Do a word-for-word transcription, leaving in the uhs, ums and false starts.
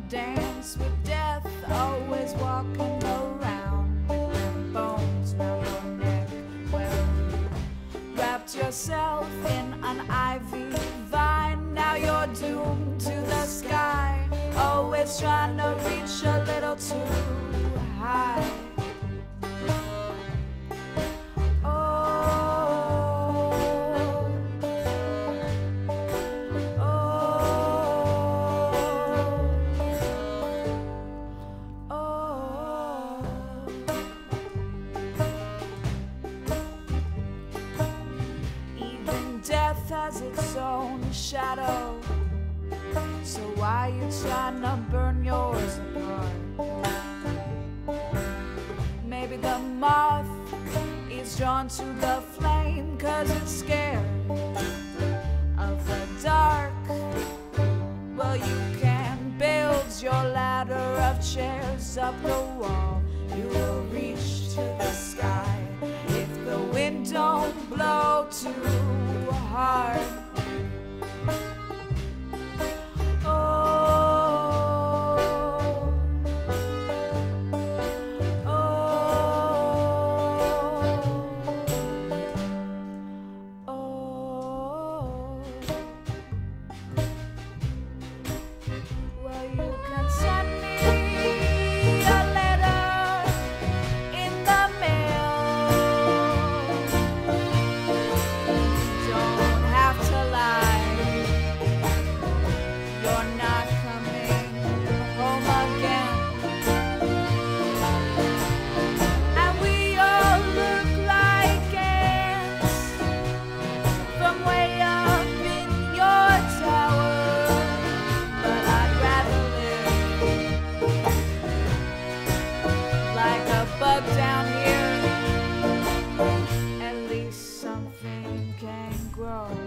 dance with death, always walking around. Bones round your neck, well, you wrapped yourself in an ivy vine. Now you're doomed to the sky, always trying to reach a little too high. Death has its own shadow, so why you trying to burn yours apart? Maybe the moth is drawn to the flame 'cause it's scared of the dark. Well, you can build your ladder of chairs up the wall. You will reach to the sky if the wind don't blow too hard. Bug down here, at least something can grow.